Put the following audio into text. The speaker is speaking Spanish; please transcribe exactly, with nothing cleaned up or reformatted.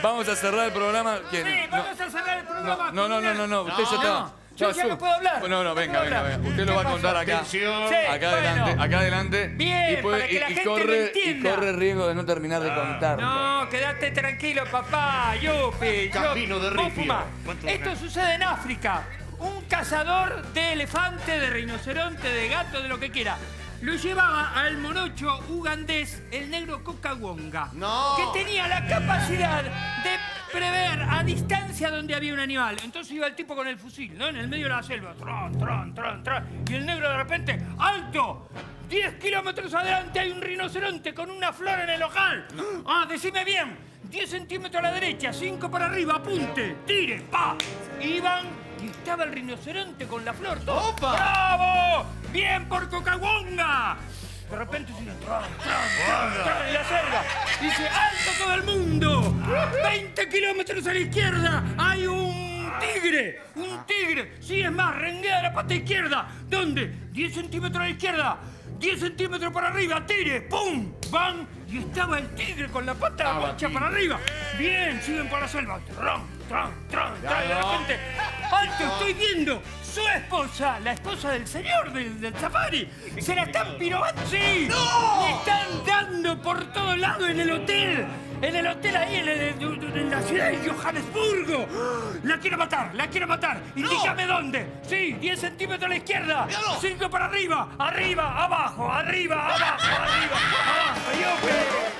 vamos a cerrar el programa. Sí, vamos a cerrar el programa. No, no, no, no, no, usted ya está. Yo ya no puedo hablar. No, no, venga, venga, venga. Usted lo va a contar acá. Sí, acá adelante, acá adelante. Bien, y puede, para que la y, y gente corre, lo entienda. Y corre riesgo de no terminar de contar. No, quédate tranquilo, papá. Yupi. Camino de ripio. Esto sucede en África. Un cazador de elefante, de rinoceronte, de gato, de lo que quiera. Lo llevaba al morocho ugandés, el negro Cocawonga, no. que tenía la capacidad de prever a distancia donde había un animal. Entonces iba el tipo con el fusil, ¿no? En el medio de la selva. Tron, tron, tron, tron. Y el negro de repente, ¡alto! diez kilómetros adelante hay un rinoceronte con una flor en el ojal. Ah, decime bien. diez centímetros a la derecha, cinco para arriba, apunte, tire, pa. Iban y estaba el rinoceronte con la flor. ¡Opa! ¡Bravo! ¡Bien por Cocawonga! De repente sigue tran, tran, tran, tran, en la selva. Dice, ¡alto todo el mundo! veinte kilómetros a la izquierda hay un tigre. Un tigre. Sí, es más, renguea la pata izquierda. ¿Dónde? diez centímetros a la izquierda. diez centímetros para arriba, tire, ¡pum! ¡Van! Y estaba el tigre con la pata mocha para arriba. Bien, siguen por la selva. Tran, tran, tran, tran. Y de repente, ¡alto! Estoy viendo. Su esposa, la esposa del señor del, del safari, se la están pirobando. ¡Sí! ¡No! Le están dando por todos lados en el hotel. En el hotel ahí, en, el, en la ciudad de Johannesburgo. La quiero matar, la quiero matar. Indícame dónde. Sí, diez centímetros a la izquierda. cinco para arriba. Arriba, abajo, arriba, abajo, arriba, abajo. Yo,